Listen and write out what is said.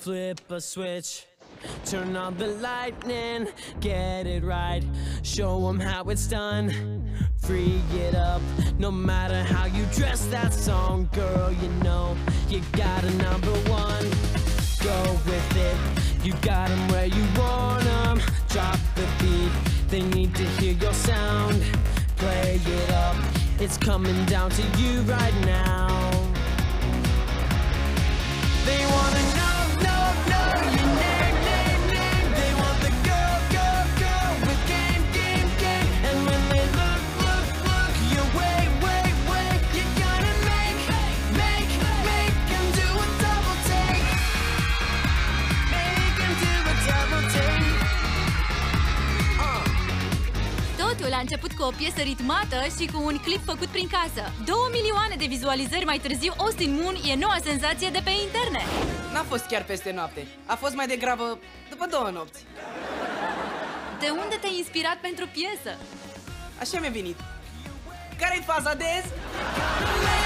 Flip a switch, turn on the lightning, get it right, show them how it's done, free it up, no matter how you dress that song, girl, you know, you got a number one, go with it, you got them where you want them, drop the beat, they need to hear your sound, play it up, it's coming down to you right now, they wanna know your name, they want the girl with game, and when they look your way, you gotta make them do a double take, make them do a double take. Totul a început cu o piesă ritmată și cu un clip făcut prin casă. 2 milioane de vizualizări mai târziu, Austin Moon e noua senzație de pe internet. N-a fost chiar peste noapte, a fost mai degrabă după 2 nopți. De unde te-ai inspirat pentru piesă? Așa mi-a venit. Care-i faza de azi?